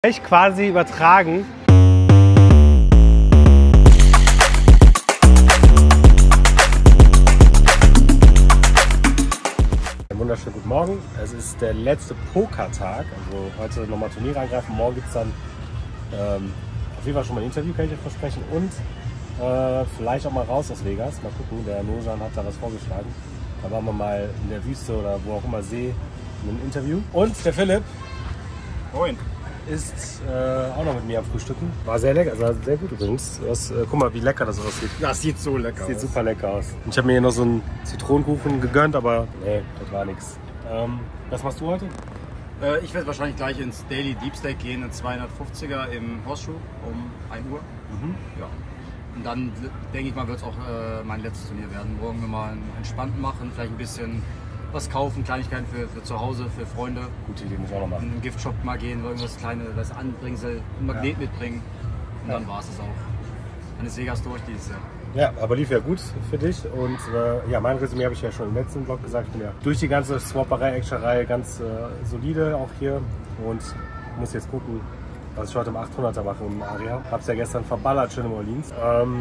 Echt quasi übertragen. Wunderschönen guten Morgen. Es ist der letzte Pokertag. Also heute nochmal Turnier angreifen. Morgen gibt es dann auf jeden Fall schon mal ein Interview, kann ich euch versprechen. Und vielleicht auch mal raus aus Vegas. Mal gucken, der Nojan hat da was vorgeschlagen. Da waren wir mal in der Wüste oder wo auch immer See in einem Interview. Und der Philipp. Moin. Ist auch noch mit mir am Frühstücken. War sehr lecker, also sehr gut übrigens. Guck mal, wie lecker das aussieht. Das sieht so lecker aus. Sieht super lecker aus. Und ich habe mir hier noch so einen Zitronenkuchen gegönnt, aber nee, das war nichts. Was machst du heute? Ich werde wahrscheinlich gleich ins Daily Deep Steak gehen, in 250er im Horseshoe um 1 Uhr. Ja. Und dann denke ich mal, wird es auch mein letztes Turnier werden. Morgen wir mal einen entspannten machen, vielleicht ein bisschen was kaufen, Kleinigkeiten für zu Hause, für Freunde. Gute Idee, muss ich auch noch machen. In den Giftshop mal gehen, irgendwas Kleines, das Anbringsel, ein Magnet mitbringen. Und dann war es auch. Dann ist Vegas durch dieses Jahr. Ja, aber lief ja gut für dich. Und ja, mein Resümee habe ich ja schon im letzten Vlog gesagt. Ich bin ja durch die ganze Swapperei, Actionerei ganz solide auch hier. Und muss jetzt gucken, was ich heute im 800er mache im Aria. Hab's ja gestern verballert, schön im Orleans.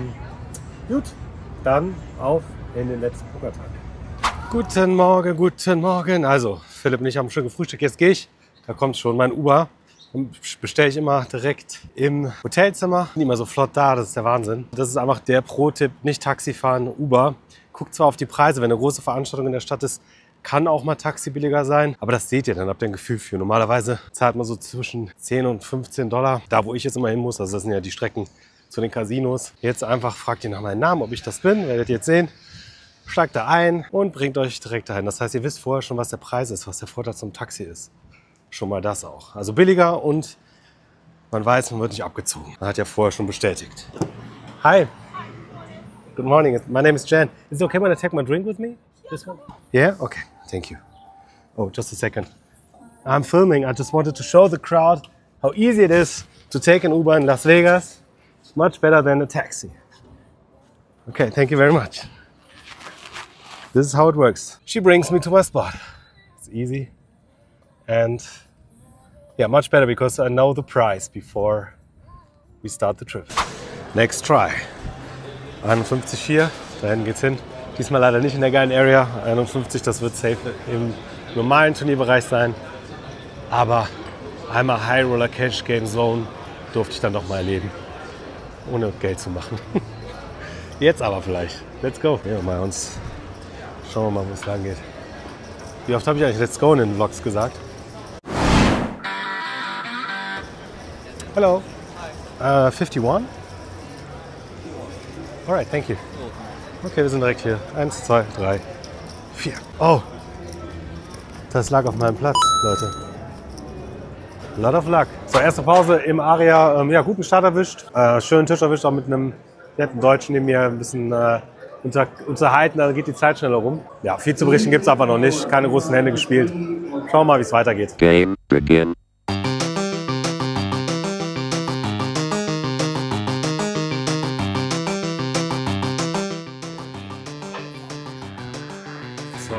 Gut, dann auf in den letzten Pokertag. Guten Morgen, guten Morgen. Also, Philipp und ich haben schon gefrühstückt. Jetzt gehe ich. Da kommt schon mein Uber. Bestelle ich immer direkt im Hotelzimmer. Bin immer so flott da, das ist der Wahnsinn. Das ist einfach der Pro-Tipp, nicht Taxi fahren, Uber. Guckt zwar auf die Preise, wenn eine große Veranstaltung in der Stadt ist, kann auch mal Taxi billiger sein. Aber das seht ihr, dann habt ihr ein Gefühl für. Normalerweise zahlt man so zwischen 10 und 15 $. Da, wo ich jetzt immer hin muss, also das sind ja die Strecken zu den Casinos. Jetzt einfach fragt ihr nach meinem Namen, ob ich das bin, werdet ihr jetzt sehen. Schlagt da ein und bringt euch direkt dahin. Das heißt, ihr wisst vorher schon, was der Preis ist, was der Vorteil zum Taxi ist. Schon mal das auch. Also billiger und man weiß, man wird nicht abgezogen. Man hat ja vorher schon bestätigt. Hi. Good morning. My name is Jan. Is it okay when I take my drink with me? This one? Yeah? Okay. Thank you. Oh, just a second. I'm filming. I just wanted to show the crowd how easy it is to take an Uber in Las Vegas. Much better than a taxi. Okay, thank you very much. This is how it works. She brings me to my spot. It's easy. And yeah, much better because I know the price before we start the trip. Next try. 51 hier, dahin geht's hin. Diesmal leider nicht in der geilen Area. 51, das wird safe im normalen Turnierbereich sein. Aber einmal High Roller Cash Game Zone durfte ich dann doch mal erleben. Ohne Geld zu machen. Jetzt aber vielleicht. Let's go. Ja, mal uns. Schauen wir mal, wo es lang geht. Wie oft habe ich eigentlich Let's Go in den Vlogs gesagt? Hello. 51? Alright, thank you. Okay, wir sind direkt hier. 1, 2, 3, 4. Oh! Das lag auf meinem Platz, Leute. A lot of luck. So, erste Pause im Aria. Ja, guten Start erwischt. Schönen Tisch erwischt, auch mit einem netten Deutschen, den mir ein bisschen unterhalten, dann geht die Zeit schneller rum. Ja, viel zu berichten gibt es aber noch nicht. Keine großen Hände gespielt. Schauen wir mal, wie es weitergeht. Game begin. So.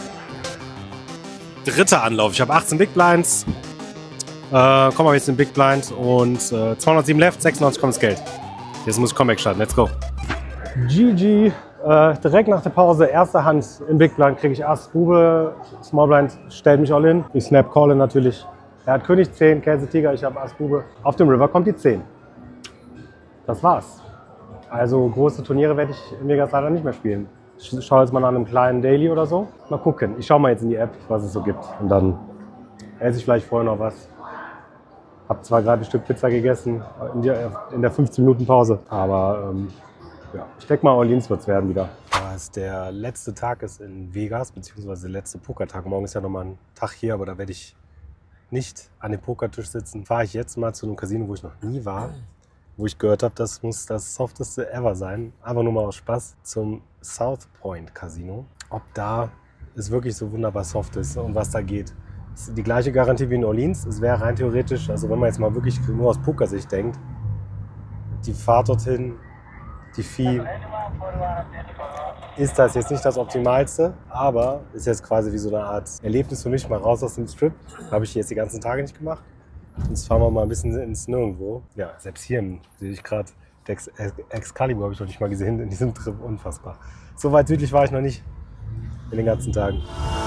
Dritter Anlauf. Ich habe 18 Big Blinds. Kommen wir jetzt in den Big Blind und 207 left, 96 kommt das Geld. Jetzt muss ich Comeback starten. Let's go. GG. Direkt nach der Pause, erste Hand im Big Blind kriege ich Ass Bube, Small Blind stellt mich all in. Ich Snap Calle natürlich. Er hat König 10, Käse Tiger, ich habe Ass Bube. Auf dem River kommt die 10. Das war's. Also große Turniere werde ich in Vegas leider nicht mehr spielen. Ich schaue jetzt mal nach einem kleinen Daily oder so. Mal gucken. Ich schaue mal jetzt in die App, was es so gibt. Und dann esse ich vielleicht vorher noch was. Hab zwar gerade ein Stück Pizza gegessen in der 15 Minuten Pause, aber ja, ich denke mal, Orleans wird es werden wieder. Da es der letzte Tag ist in Vegas, beziehungsweise der letzte Pokertag. Morgen ist ja nochmal ein Tag hier, aber da werde ich nicht an dem Pokertisch sitzen. Fahre ich jetzt mal zu einem Casino, wo ich noch nie war, wo ich gehört habe, das muss das softeste ever sein. Einfach nur mal aus Spaß zum South Point Casino. Ob da es wirklich so wunderbar soft ist und was da geht. Das ist die gleiche Garantie wie in Orleans. Es wäre rein theoretisch, also wenn man jetzt mal wirklich nur aus Pokersicht denkt, die Fahrt dorthin, die Fee, ist das jetzt nicht das Optimalste, aber ist jetzt quasi wie so eine Art Erlebnis für mich, mal raus aus dem Strip. Habe ich jetzt die ganzen Tage nicht gemacht. Jetzt fahren wir mal ein bisschen ins Nirgendwo. Ja, selbst hier sehe ich gerade, Excalibur habe ich noch nicht mal gesehen in diesem Trip. Unfassbar. So weit südlich war ich noch nicht in den ganzen Tagen.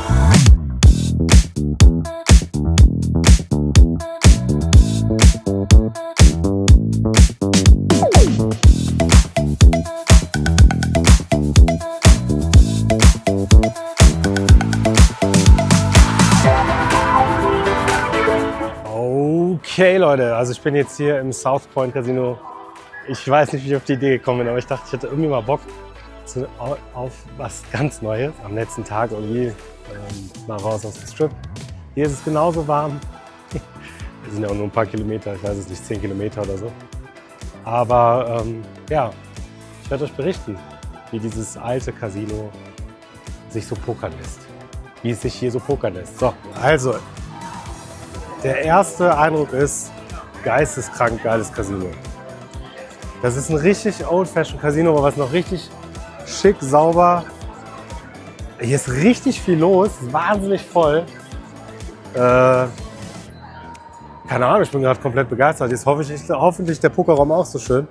Okay Leute, also ich bin jetzt hier im South Point Casino. Ich weiß nicht, wie ich auf die Idee gekommen bin, aber ich dachte, ich hätte irgendwie mal Bock auf was ganz Neues. Am letzten Tag irgendwie mal raus aus dem Strip. Hier ist es genauso warm. Wir sind ja auch nur ein paar Kilometer, ich weiß es nicht, 10 Kilometer oder so. Aber ja, ich werde euch berichten, wie dieses alte Casino sich so pokern lässt. Wie es sich hier so pokern lässt. So, also, der erste Eindruck ist geisteskrank geiles Casino. Das ist ein richtig old-fashioned Casino, aber was noch richtig schick, sauber. Hier ist richtig viel los, wahnsinnig voll. Keine Ahnung, ich bin gerade komplett begeistert. Jetzt hoffentlich der Pokerraum auch so schön.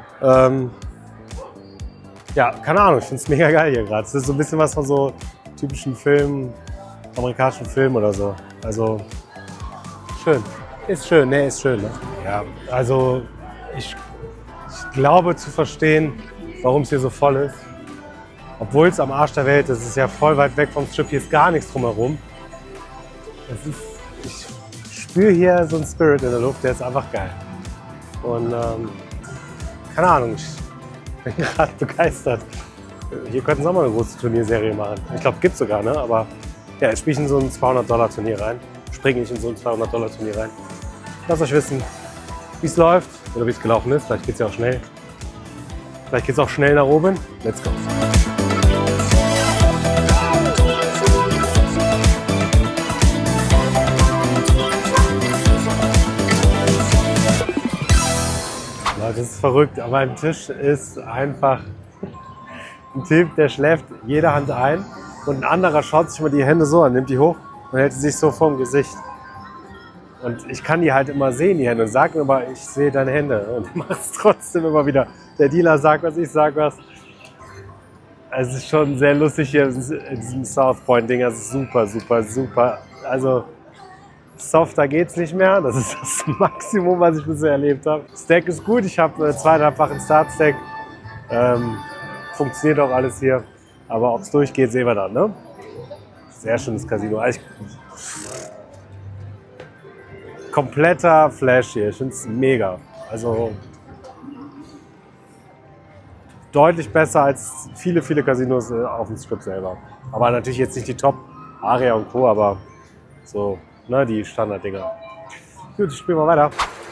Ja, keine Ahnung, ich finde es mega geil hier gerade. Es ist so ein bisschen was von so typischen Filmen, amerikanischen Filmen oder so. Also schön. Ist schön, ne, ist schön. Ne? Ja, also ich glaube zu verstehen, warum es hier so voll ist. Obwohl es am Arsch der Welt ist, es ist ja voll weit weg vom Strip, hier ist gar nichts drumherum. Ich spüre hier so einen Spirit in der Luft, der ist einfach geil. Und keine Ahnung, ich bin gerade begeistert. Hier könnten sie auch mal eine große Turnierserie machen. Ich glaube, gibt es sogar, ne? Aber ja, jetzt spiele ich in so ein $200 Turnier rein. Springe ich in so ein $200 Turnier rein. Lasst euch wissen, wie es läuft oder wie es gelaufen ist. Vielleicht geht es ja auch schnell. Vielleicht geht es auch schnell nach oben. Let's go. Das ist verrückt, aber ein Tisch ist einfach ein Typ, der schläft jede Hand ein und ein anderer schaut sich mal die Hände so an, nimmt die hoch und hält sie sich so vorm Gesicht. Und ich kann die halt immer sehen, die Hände, und sag mir aber, ich sehe deine Hände und macht es trotzdem immer wieder. Der Dealer sagt was, ich sag was. Es ist schon sehr lustig hier in diesem South Point Ding, es ist super, super, super. Also softer geht's nicht mehr, das ist das Maximum, was ich bisher erlebt habe. Stack ist gut, ich habe 2,5-fachen Start-Stack. Funktioniert auch alles hier, aber ob es durchgeht, sehen wir dann. Ne? Sehr schönes Casino. Kompletter Flash hier, ich finde es mega. Also deutlich besser als viele, viele Casinos auf dem Strip selber. Aber natürlich jetzt nicht die Top, Aria und Co., aber so, ne, die Standarddinger. Gut, ich spiele mal weiter.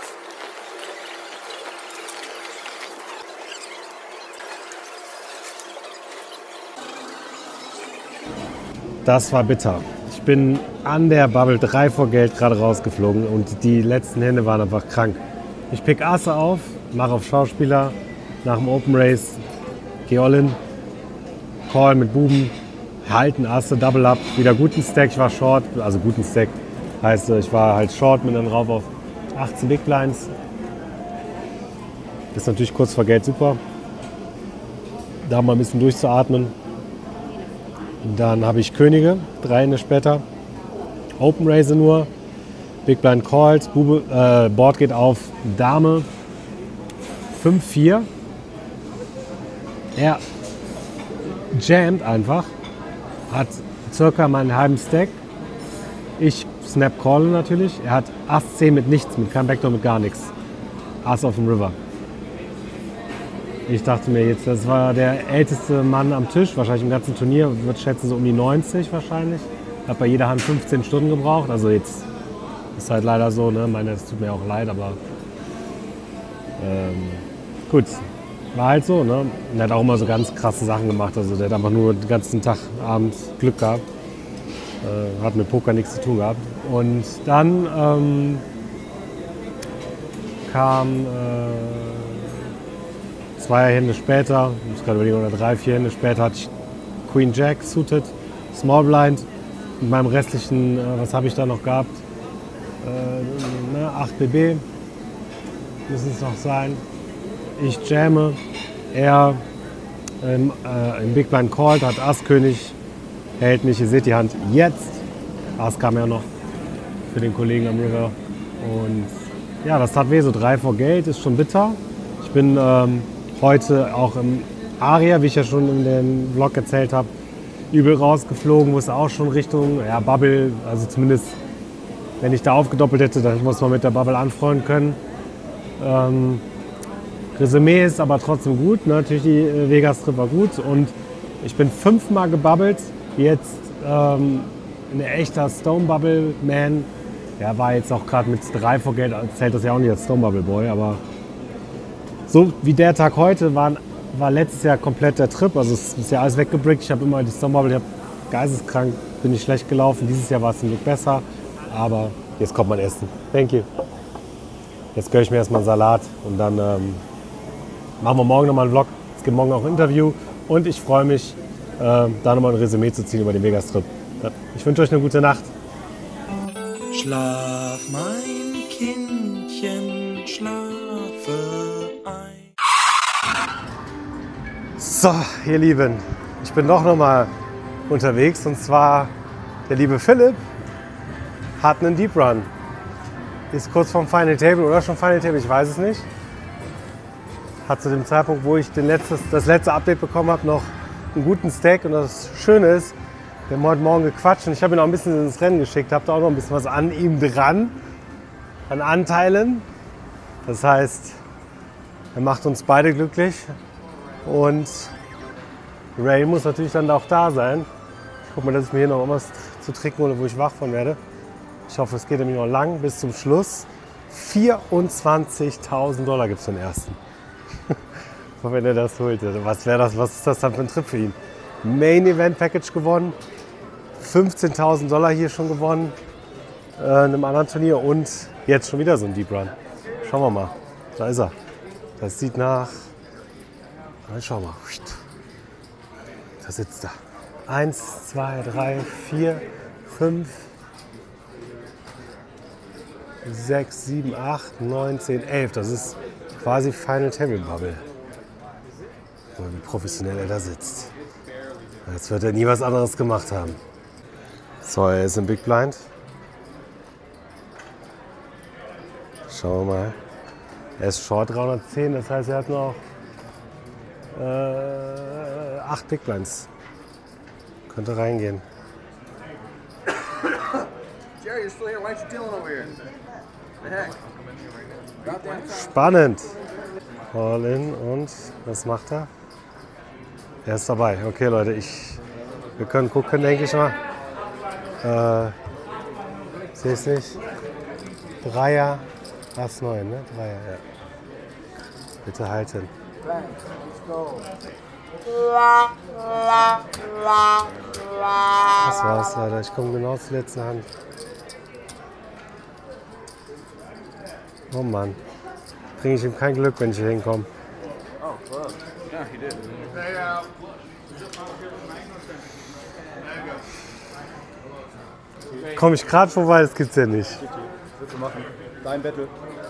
Das war bitter. Ich bin an der Bubble 3 vor Geld gerade rausgeflogen und die letzten Hände waren einfach krank. Ich pick Asse auf, mache auf Schauspieler, nach dem Open Race, gehe all in, Call mit Buben, halten Asse, Double Up, wieder guten Stack, ich war Short, also guten Stack heißt, ich war halt Short mit einem rauf auf 18 Big Blinds. Das ist natürlich kurz vor Geld super. Da mal ein bisschen durchzuatmen. Dann habe ich Könige, 3 Hände später. Open Raise nur. Big Blind Calls. Board geht auf Dame 5-4. Er jammt einfach. Hat circa meinen halben Stack. Ich Snap Call natürlich. Er hat Ass 10 mit nichts, mit keinem Backdoor, mit gar nichts. Ass auf dem River. Ich dachte mir jetzt, das war der älteste Mann am Tisch, wahrscheinlich im ganzen Turnier, würde schätzen so um die 90 wahrscheinlich. Hat bei jeder Hand 15 Stunden gebraucht, also jetzt ist halt leider so, ne? Meine, das tut mir auch leid, aber gut, war halt so, ne? Und er hat auch immer so ganz krasse Sachen gemacht, also der hat einfach nur den ganzen Tag abends Glück gehabt, hat mit Poker nichts zu tun gehabt. Und dann kam 2 Hände später, ich muss gerade überlegen, oder 3, 4 Hände später hatte ich Queen Jack suited, Small Blind mit meinem restlichen, was habe ich da noch gehabt? 8 BB müssen es noch sein. Ich jamme, er im Big Blind called, hat Ass König, hält nicht, ihr seht die Hand jetzt. Ass kam ja noch für den Kollegen am River. Und ja, das tat weh, so 3 vor Geld, ist schon bitter. Ich bin heute auch im Aria, wie ich ja schon in dem Vlog erzählt habe, übel rausgeflogen, wusste auch schon Richtung Bubble, also zumindest wenn ich da aufgedoppelt hätte, dann muss man mit der Bubble anfreunden können. Resümee ist aber trotzdem gut, ne? Natürlich die Vegas-Trip war gut und ich bin 5-mal gebubbelt, jetzt ein echter Stone Bubble Man. Der war jetzt auch gerade mit 3 vor Geld, zählt das ja auch nicht als Stone Bubble Boy, aber so wie der Tag heute war letztes Jahr komplett der Trip, also es ist ja alles weggebrickt. Ich habe immer die Stone Bubble, ich habe geisteskrank, bin ich schlecht gelaufen. Dieses Jahr war es zum Glück besser, aber jetzt kommt mein Essen. Thank you. Jetzt gönne ich mir erstmal einen Salat und dann machen wir morgen nochmal einen Vlog. Es gibt morgen auch ein Interview und ich freue mich, da nochmal ein Resümee zu ziehen über den Vegas-Trip. Ich wünsche euch eine gute Nacht. Schlaf, mein Kindchen, schlafe ein. So, ihr Lieben, ich bin doch nochmal unterwegs und zwar der liebe Philipp hat einen Deep Run. Ist kurz vorm Final Table oder schon Final Table, ich weiß es nicht. Hat zu dem Zeitpunkt, wo ich das letzte Update bekommen habe, noch einen guten Stack. Und das Schöne ist, wir haben heute Morgen gequatscht und ich habe ihn auch ein bisschen ins Rennen geschickt. Habe da auch noch ein bisschen was an ihm dran, an Anteilen. Das heißt, er macht uns beide glücklich. Und Ray muss natürlich dann auch da sein. Ich gucke mal, dass ich mir hier noch was zu trinken hole, wo ich wach von werde. Ich hoffe, es geht nämlich noch lang bis zum Schluss. 24.000 Dollar gibt es für den ersten. Wenn er das holt. Was ist das dann für ein Trip für ihn? Main Event Package gewonnen. 15.000 Dollar hier schon gewonnen. In einem anderen Turnier und jetzt schon wieder so ein Deep Run. Schauen wir mal. Da ist er. Das sieht nach... Schau mal. Da sitzt er. 1, 2, 3, 4, 5, 6, 7, 8, 9, 10, 11. Das ist quasi Final Table Bubble. Wie professionell er da sitzt. Jetzt wird er nie was anderes gemacht haben. So, er ist im Big Blind. Schauen wir mal. Er ist Short 310, das heißt, er hat noch 8 Big Blinds. Könnte reingehen. Jerry, you're still here. Why aren't you dealing over here? The heck? Spannend. All in und was macht er? Er ist dabei. Okay, Leute, wir können gucken, denke ich mal. Sehe es nicht. Dreier, Ass 9, ne? Dreier, ja. Bitte halten. Das war's leider. Ich komme genau zur letzten Hand. Oh Mann. Bringe ich ihm kein Glück, wenn ich hier hinkomme. Oh, close. Yeah, he did. Komme ich gerade vorbei, das gibt's ja nicht. Was willst du machen? Dein Battle.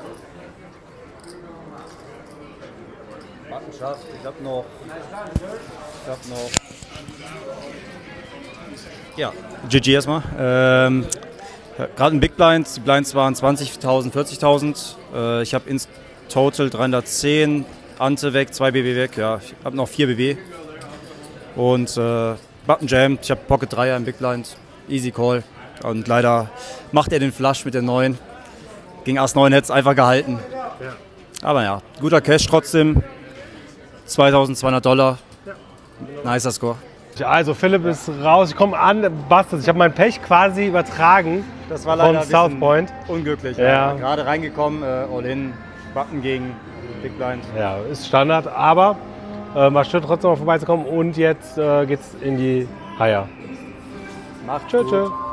Markenschaft, ich hab noch. Ja, GG erstmal. Gerade ein Big Blind, die Blinds waren 20.000, 40.000. Ich habe ins Total 310, Ante weg, 2 BB weg. Ja, ich habe noch 4 BB. Und Button Jam, ich habe Pocket 3er im Big Blind, Easy Call. Und leider macht er den Flush mit der 9. Gegen Ass 9 hätte es einfach gehalten. Aber ja, guter Cash trotzdem. 2.200 Dollar. Nicer Score. Also Philipp ist raus, ich komme an, Bastards. Ich habe mein Pech quasi übertragen. Das war leider von South Point. Unglücklich. Ja. Gerade reingekommen, All-In, Button gegen Big Blind. Ja, ist Standard, aber war schön trotzdem mal vorbeizukommen und jetzt geht's in die Haier. Macht's Tschö, gut. tschö.